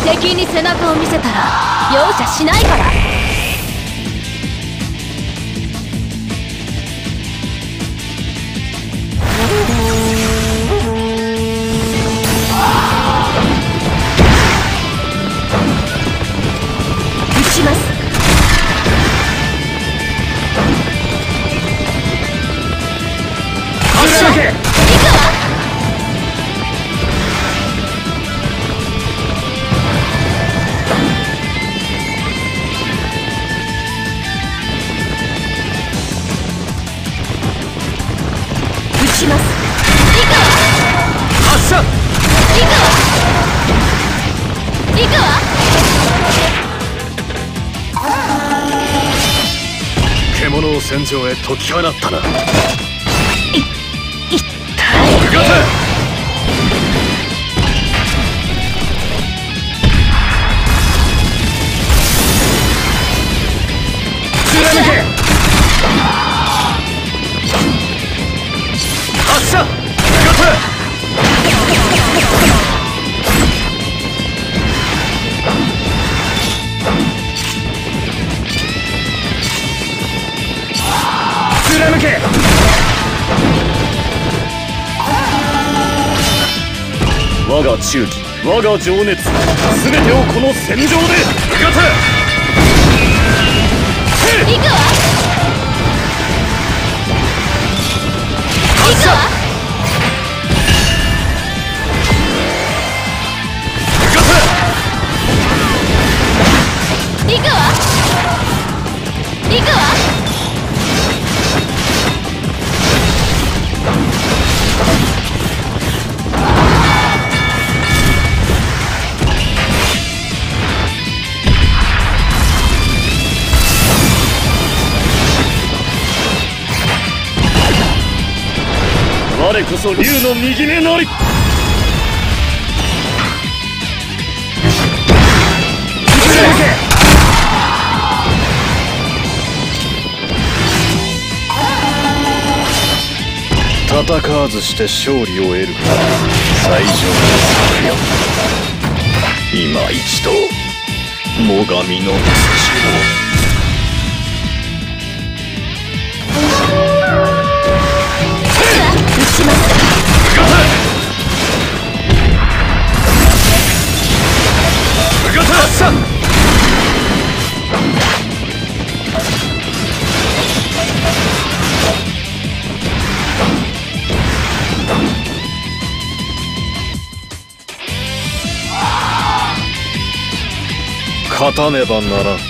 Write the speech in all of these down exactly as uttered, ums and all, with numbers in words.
敵に背中を見せたら容赦しないから。撃ちます。 走らなきゃ。 行くわ。します。行くわ。 発射。 行くわ。行くわ。 獣を戦場へ解き放ったな。 い、痛い。 受けて。貫け。発射。受けて。貫け。我が忠義、我が情熱、すべてをこの戦場で受けて。 行くわ。行くわ。行くわ。行くわ。 我こそ竜の右目なり。戦わずして勝利を得るから最上の策よ。今一度最上の土を。 撃ちます。 発射。勝たねばならん。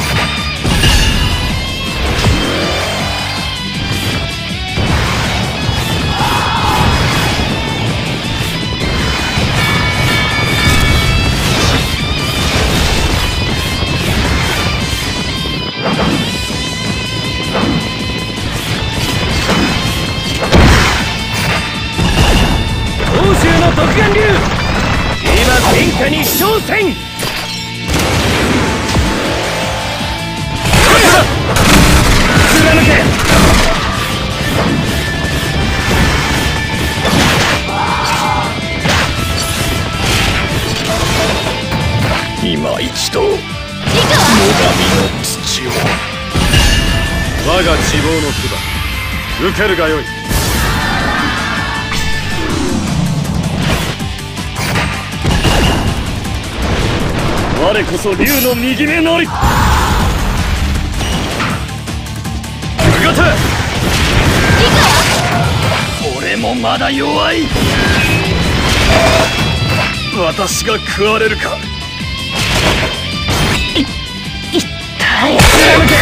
欧州の独眼竜、今天下に挑戦。貫け。今一度最上の土を。我が希望の唾、受けるがよい。我こそ竜の右目なり。受けて。俺もまだ弱い。私が食われるか。 い、痛い。 貫け。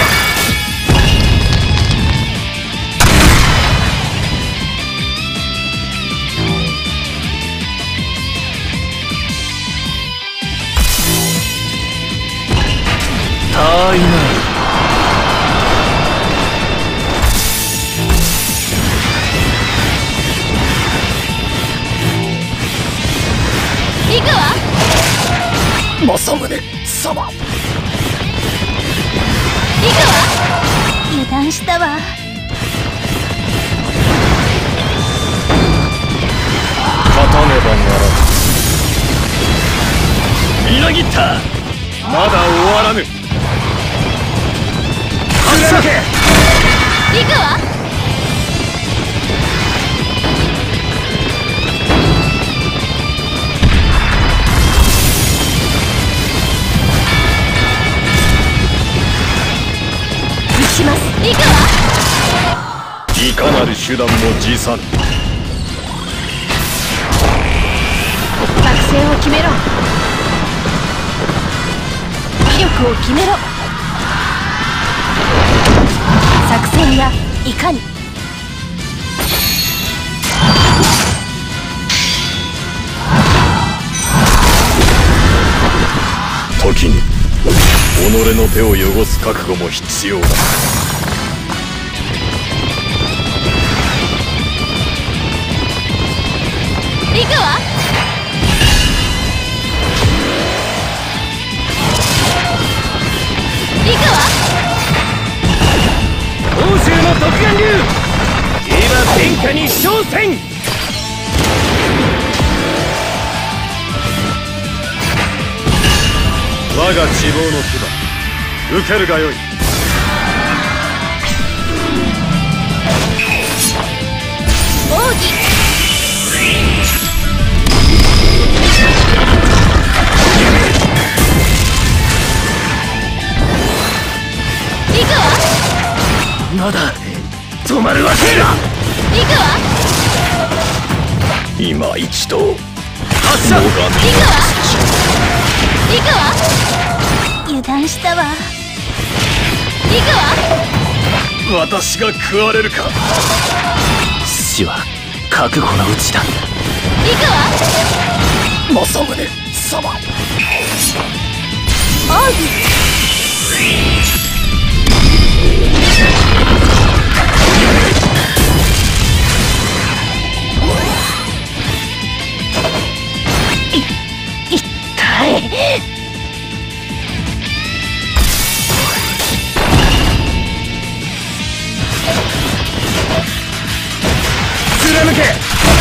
たいな。 行くわ。 政宗様。 行くわ。油断したわ。 勝たねばならん。みなぎった。まだ終わらぬ。貫け。 行くわ。撃ちます。行くわ。 いかなる手段も辞さぬ。 作戦を決めろ。威力を決めろ。作戦はいかに。 時に己の手を汚す覚悟も必要だ。 行くわ。行くわ。 欧州の独眼竜、今天下に挑戦。 我が希望の牙、受けるがよい。 奥義。行くわ。 まだ止まるわけが。 行くわ。 今一度発射。 行くわ。行くわ。油断したわ。行くわ。 私が食われるか。 死は覚悟のうちだ。 行くわ。 政宗様。 奥義。 貫け。